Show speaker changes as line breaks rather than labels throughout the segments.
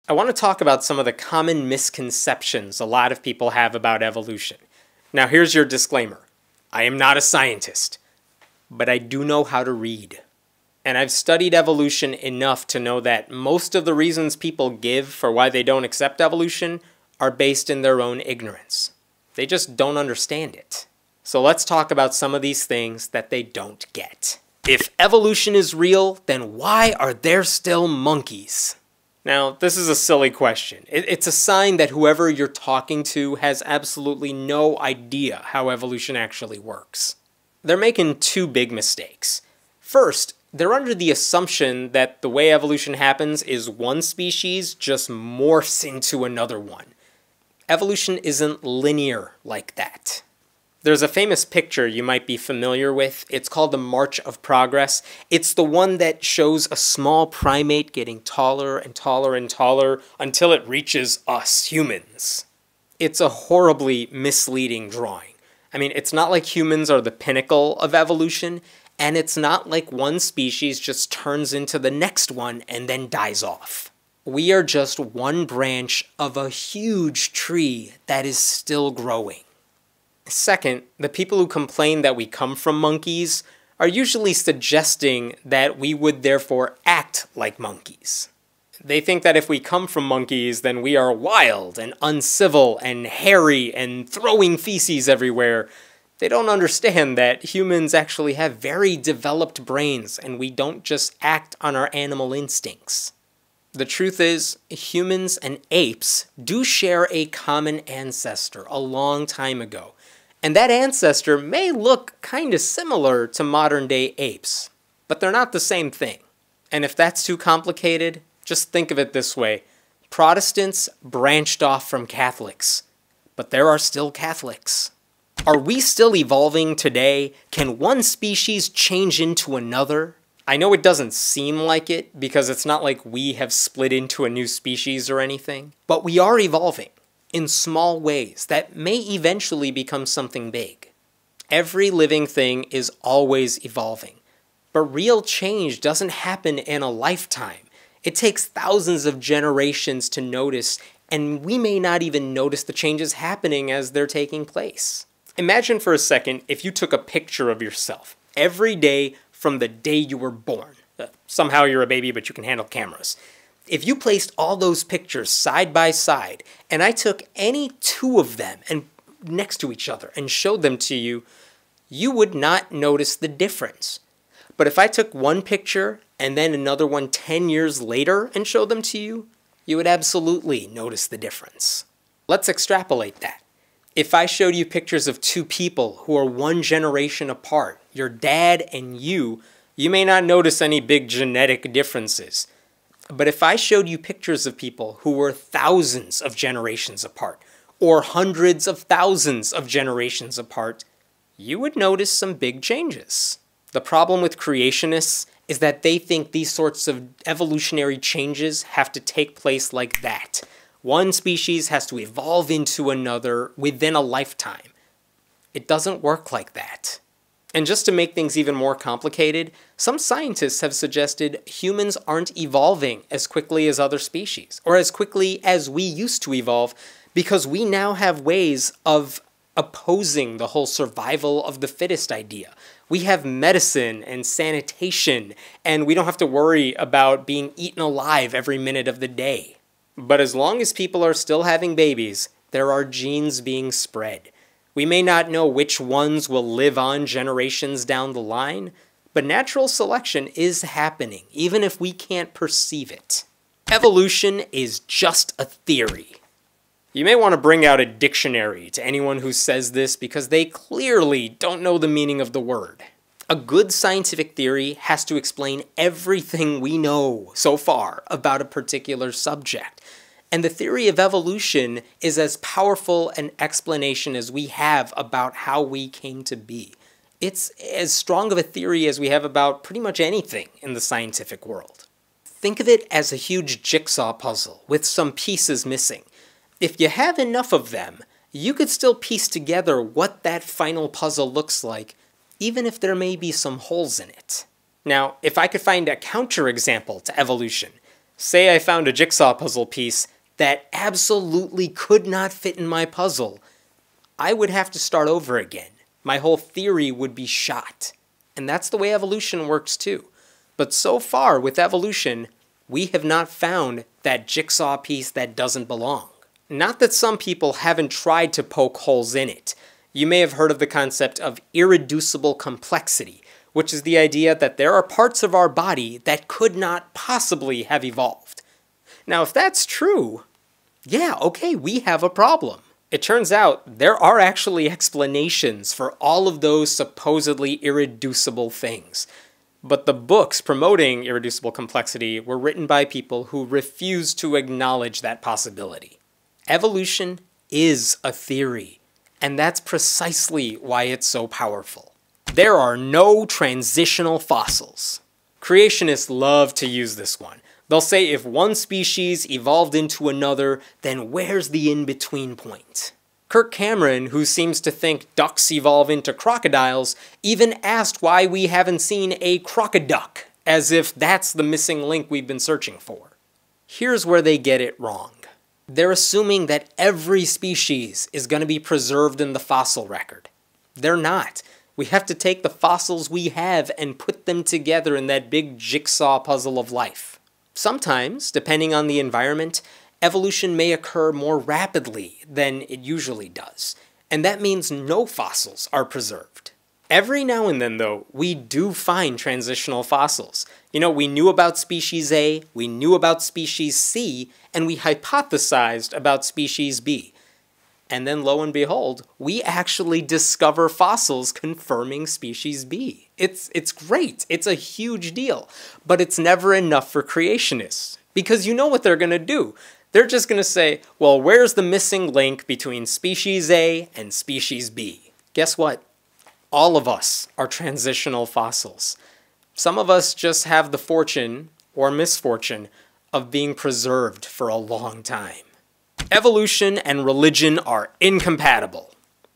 I want to talk about some of the common misconceptions a lot of people have about evolution. Now here's your disclaimer. I am not a scientist, but I do know how to read. And I've studied evolution enough to know that most of the reasons people give for why they don't accept evolution are based in their own ignorance. They just don't understand it. So let's talk about some of these things that they don't get. If evolution is real, then why are there still monkeys? Now, this is a silly question. It's a sign that whoever you're talking to has absolutely no idea how evolution actually works. They're making two big mistakes. First, they're under the assumption that the way evolution happens is one species just morphs into another one. Evolution isn't linear like that. There's a famous picture you might be familiar with. It's called the March of Progress. It's the one that shows a small primate getting taller and taller and taller until it reaches us, humans. It's a horribly misleading drawing. I mean, it's not like humans are the pinnacle of evolution, and it's not like one species just turns into the next one and then dies off. We are just one branch of a huge tree that is still growing. Second, the people who complain that we come from monkeys are usually suggesting that we would therefore act like monkeys. They think that if we come from monkeys, then we are wild and uncivil and hairy and throwing feces everywhere. They don't understand that humans actually have very developed brains and we don't just act on our animal instincts. The truth is, humans and apes do share a common ancestor a long time ago. And that ancestor may look kinda similar to modern-day apes, but they're not the same thing. And if that's too complicated, just think of it this way. Protestants branched off from Catholics, but there are still Catholics. Are we still evolving today? Can one species change into another? I know it doesn't seem like it, because it's not like we have split into a new species or anything, but we are evolving in small ways that may eventually become something big. Every living thing is always evolving, but real change doesn't happen in a lifetime. It takes thousands of generations to notice, and we may not even notice the changes happening as they're taking place. Imagine for a second if you took a picture of yourself every day from the day you were born. Somehow you're a baby, but you can handle cameras. If you placed all those pictures side by side, and I took any two of them and next to each other and showed them to you, you would not notice the difference. But if I took one picture and then another one 10 years later and showed them to you, you would absolutely notice the difference. Let's extrapolate that. If I showed you pictures of two people who are one generation apart, your dad and you may not notice any big genetic differences. But if I showed you pictures of people who were thousands of generations apart, or hundreds of thousands of generations apart, you would notice some big changes. The problem with creationists is that they think these sorts of evolutionary changes have to take place like that. One species has to evolve into another within a lifetime. It doesn't work like that. And just to make things even more complicated, some scientists have suggested humans aren't evolving as quickly as other species, or as quickly as we used to evolve, because we now have ways of opposing the whole survival of the fittest idea. We have medicine and sanitation, and we don't have to worry about being eaten alive every minute of the day. But as long as people are still having babies, there are genes being spread. We may not know which ones will live on generations down the line, but natural selection is happening, even if we can't perceive it. Evolution is just a theory. You may want to bring out a dictionary to anyone who says this because they clearly don't know the meaning of the word. A good scientific theory has to explain everything we know so far about a particular subject. And the theory of evolution is as powerful an explanation as we have about how we came to be. It's as strong of a theory as we have about pretty much anything in the scientific world. Think of it as a huge jigsaw puzzle with some pieces missing. If you have enough of them, you could still piece together what that final puzzle looks like, even if there may be some holes in it. Now, if I could find a counterexample to evolution, Say I found a jigsaw puzzle piece that absolutely could not fit in my puzzle. I would have to start over again. My whole theory would be shot. And that's the way evolution works too. But so far with evolution, we have not found that jigsaw piece that doesn't belong. Not that some people haven't tried to poke holes in it. You may have heard of the concept of irreducible complexity, which is the idea that there are parts of our body that could not possibly have evolved. Now, if that's true, yeah, okay, we have a problem. It turns out there are actually explanations for all of those supposedly irreducible things. But the books promoting irreducible complexity were written by people who refused to acknowledge that possibility. Evolution is a theory, and that's precisely why it's so powerful. There are no transitional fossils. Creationists love to use this one. They'll say if one species evolved into another, then where's the in-between point? Kirk Cameron, who seems to think ducks evolve into crocodiles, even asked why we haven't seen a crocoduck, as if that's the missing link we've been searching for. Here's where they get it wrong. They're assuming that every species is going to be preserved in the fossil record. They're not. We have to take the fossils we have and put them together in that big jigsaw puzzle of life. Sometimes, depending on the environment, evolution may occur more rapidly than it usually does, and that means no fossils are preserved. Every now and then, though, we do find transitional fossils. You know, we knew about species A, we knew about species C, and we hypothesized about species B. And then, lo and behold, we actually discover fossils confirming species B. It's great. It's a huge deal. But it's never enough for creationists. Because you know what they're going to do. They're just going to say, well, where's the missing link between species A and species B? Guess what? All of us are transitional fossils. Some of us just have the fortune, or misfortune, of being preserved for a long time. Evolution and religion are incompatible.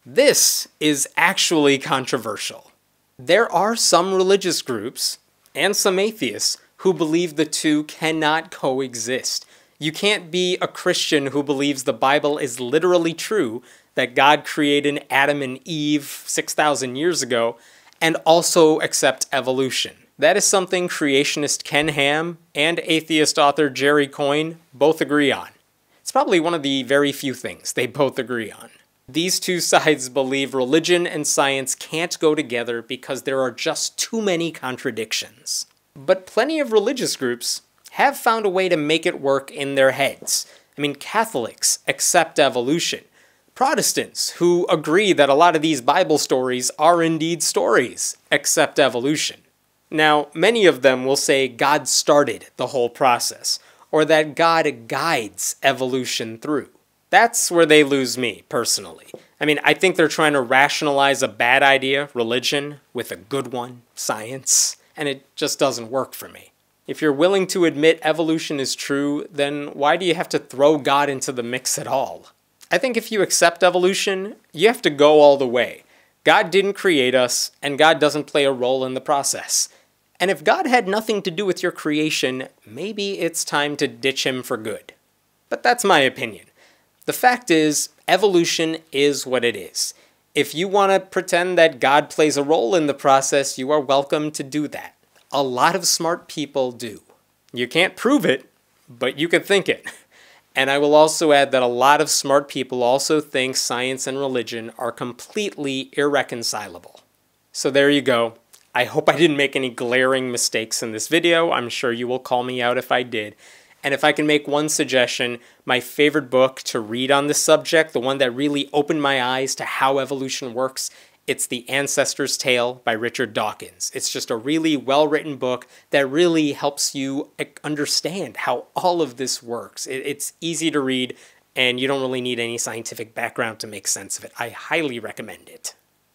This is actually controversial. There are some religious groups, and some atheists, who believe the two cannot coexist. You can't be a Christian who believes the Bible is literally true, that God created Adam and Eve 6,000 years ago, and also accept evolution. That is something creationist Ken Ham and atheist author Jerry Coyne both agree on. It's probably one of the very few things they both agree on. These two sides believe religion and science can't go together because there are just too many contradictions. But plenty of religious groups have found a way to make it work in their heads. I mean, Catholics accept evolution. Protestants, who agree that a lot of these Bible stories are indeed stories, accept evolution. Now, many of them will say God started the whole process, or that God guides evolution through. That's where they lose me, personally. I mean, I think they're trying to rationalize a bad idea, religion, with a good one, science, and it just doesn't work for me. If you're willing to admit evolution is true, then why do you have to throw God into the mix at all? I think if you accept evolution, you have to go all the way. God didn't create us, and God doesn't play a role in the process. And if God had nothing to do with your creation, maybe it's time to ditch him for good. But that's my opinion. The fact is, evolution is what it is. If you want to pretend that God plays a role in the process, you are welcome to do that. A lot of smart people do. You can't prove it, but you can think it. And I will also add that a lot of smart people also think science and religion are completely irreconcilable. So there you go. I hope I didn't make any glaring mistakes in this video. I'm sure you will call me out if I did. And if I can make one suggestion, my favorite book to read on this subject, the one that really opened my eyes to how evolution works, it's The Ancestor's Tale by Richard Dawkins. It's just a really well-written book that really helps you understand how all of this works. It's easy to read, and you don't really need any scientific background to make sense of it. I highly recommend it.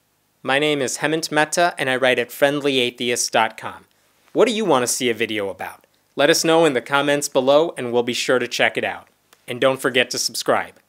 My name is Hemant Mehta, and I write at friendlyatheist.com. What do you want to see a video about? Let us know in the comments below, and we'll be sure to check it out. And don't forget to subscribe.